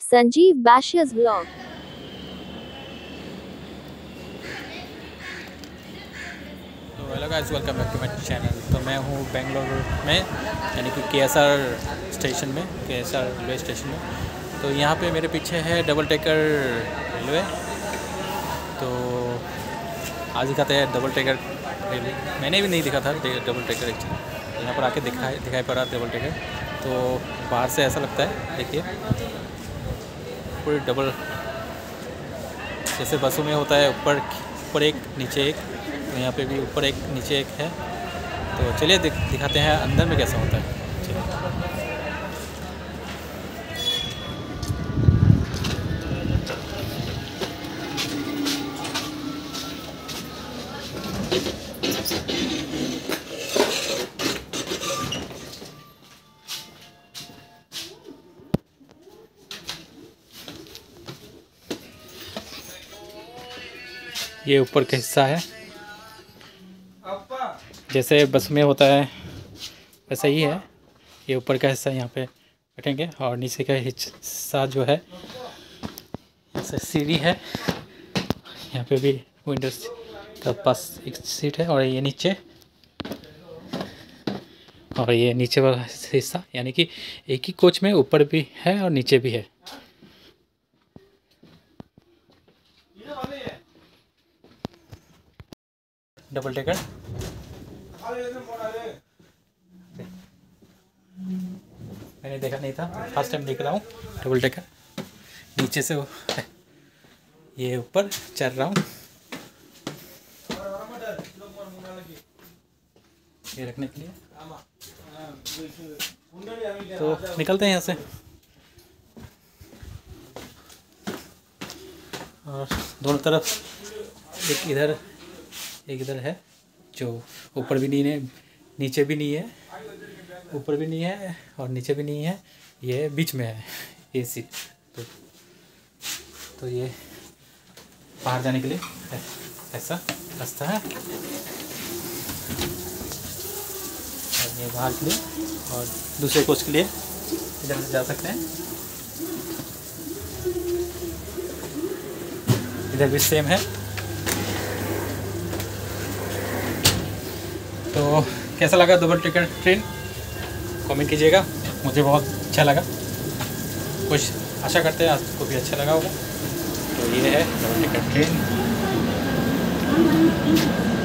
Sanjeev Bashir's vlog. तो hello guys, welcome back to my channel. तो मैं हूँ बेंगलुरु में, यानी कि केएसआर स्टेशन में, केएसआर रेलवे स्टेशन में। तो यहाँ पे मेरे पीछे है डबल टेकर रेलवे। तो आज दिखाते हैं डबल टेकर रेलवे। मैंने भी नहीं देखा था डबल टेकर एक्चुअली, यहाँ पर आके दिखाई पड़ा डबल टेकर। तो बाहर से ऐसा लगता है, देखिए पूरी डबल, जैसे बसों में होता है ऊपर एक नीचे एक, तो यहाँ पे भी ऊपर एक नीचे एक है। तो चलिए दिखाते हैं अंदर में कैसा होता है। चलिए। ये ऊपर का हिस्सा है, जैसे बस में होता है वैसा ही है। ये ऊपर का हिस्सा, यहाँ पे बैठेंगे, और नीचे का हिस्सा जो है जैसे सीढ़ी है। यहाँ पे भी विंडोज का पास एक सीट है, और ये नीचे, और ये नीचे वाला हिस्सा, यानी कि एक ही कोच में ऊपर भी है और नीचे भी है। डबल टेकर मैंने देखा नहीं था, फर्स्ट टाइम देख रहा हूँ डबल टेकर। नीचे से ये ऊपर चढ़ रहा हूँ, ये रखने के लिए। तो निकलते हैं यहाँ से, और दोनों तरफ एक इधर है, जो ऊपर भी नहीं है, नीचे भी नहीं है, ऊपर भी नहीं है और नीचे भी नहीं है, ये बीच में है ये सीट। तो ये बाहर जाने के लिए ऐसा रास्ता है, और ये बाहर के लिए, और दूसरे कोच के लिए इधर से जा सकते हैं। इधर भी सेम है। तो कैसा लगा डबल टेकर ट्रेन, कमेंट कीजिएगा। मुझे बहुत अच्छा लगा, कुछ आशा करते हैं आपको भी अच्छा लगा होगा। तो ये है डबल टेकर ट्रेन।